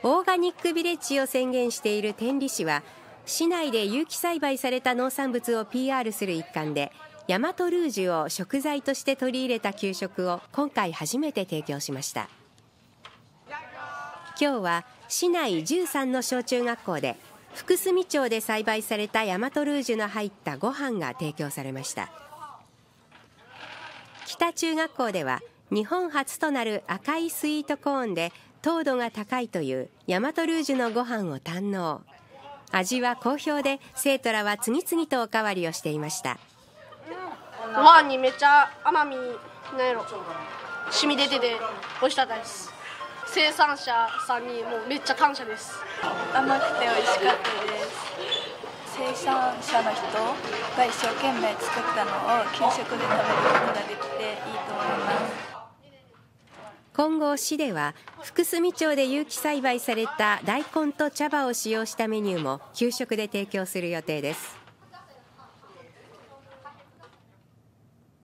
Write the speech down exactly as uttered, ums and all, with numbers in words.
オーガニックビレッジを宣言している天理市は、市内で有機栽培された農産物を ピーアール する一環で、大和ルージュを食材として取り入れた給食を今回初めて提供しました。今日は市内じゅうさんの小中学校で福住町で栽培された大和ルージュの入ったご飯が提供されました。北中学校では日本初となる赤いスイートコーンで糖度が高いという大和ルージュのご飯を堪能。味は好評で生徒らは次々とおかわりをしていました。 ご飯にめっちゃ甘みなんやろ染み出てて美味しかったです。生産者さんにもうめっちゃ感謝です。 甘くて美味しかったです。生産者の人が一生懸命作ったのを給食で食べることができていいと思います。 今後市では福住町で有機栽培された大根と茶葉を使用したメニューも給食で提供する予定です。